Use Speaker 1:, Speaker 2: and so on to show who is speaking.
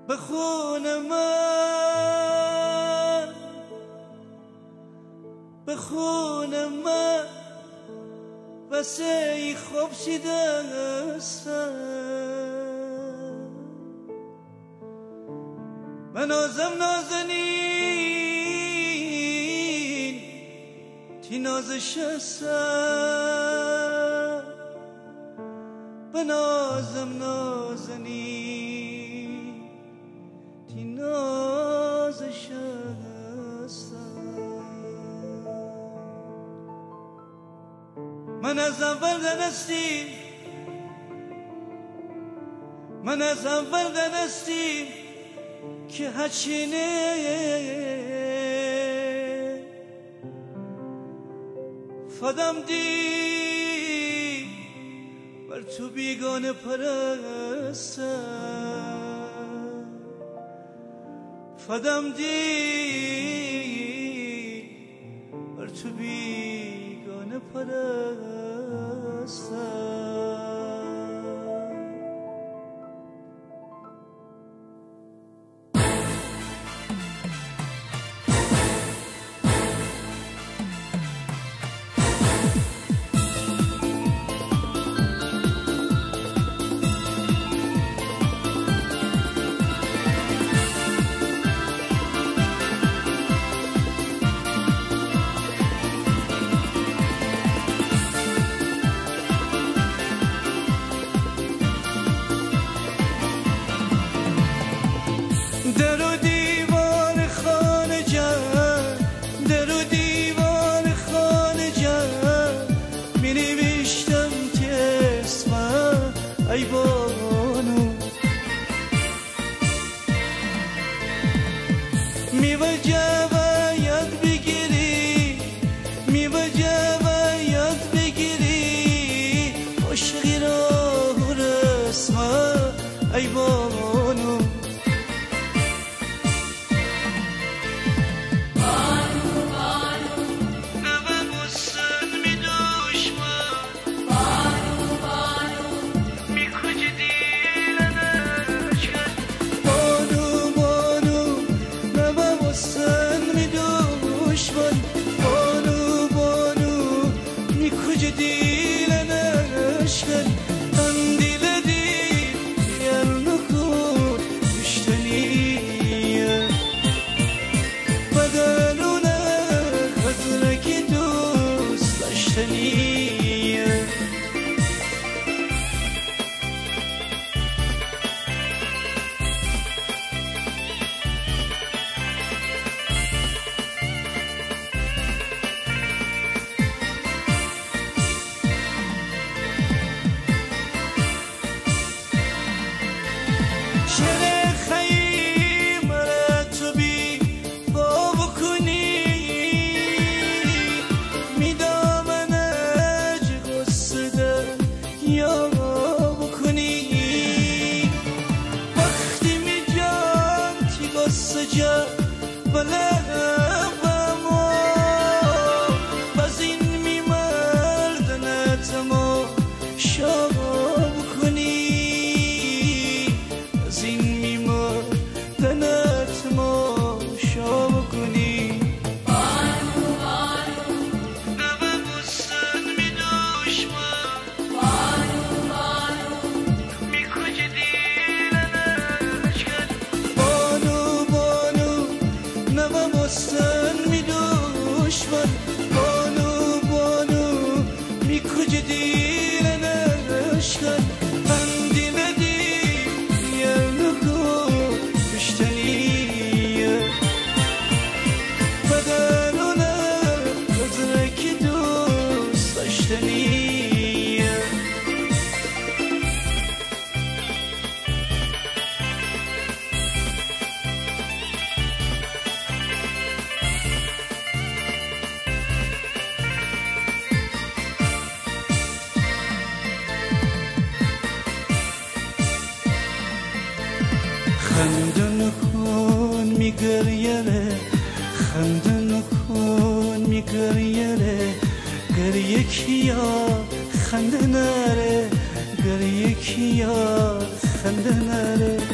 Speaker 1: به خون من، به خون من واسه ای خوب شدستم. من نازم نازنین تی نازش هستم، به نازم نازنین تی نازش هستم. من از اول دانستیم، من از اول دانستیم که هچینه فدم دی بر تو بیگانه پرستم، فدم دی بر تو بیگانه پرستم. در و دیوار خانه جان، در و دیوار خانه جان می نوشتم که اسمم ای بانو، می وجه باید بگیری، می وجه باید بگیری عشقی را رسمم ای بانو. خندن کن میگریه، خندن کن میگریه، گریه کیا خنده نره، گریه کیا خنده نره.